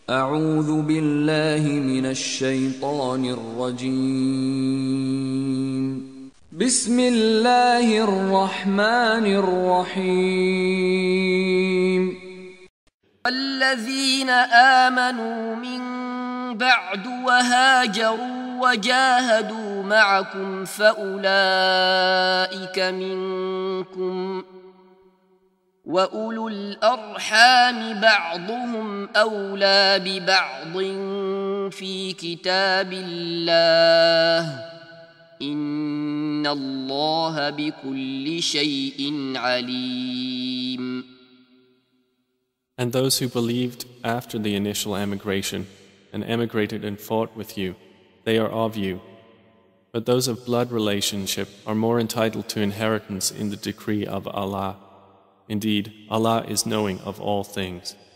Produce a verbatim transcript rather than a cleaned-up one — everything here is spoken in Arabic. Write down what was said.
أعوذ بالله من الشيطان الرجيم. بسم الله الرحمن الرحيم. والذين آمنوا من بعد وهاجروا وجاهدوا معكم فأولئك منكم، وأولو الأرحام بعضهم أولى ببعض في كتاب الله، إن الله بكل شيء عليم. And those who believed after the initial emigration and emigrated and fought with you, they are of you. But those of blood relationship are more entitled to inheritance in the decree of Allah. Indeed, Allah is knowing of all things.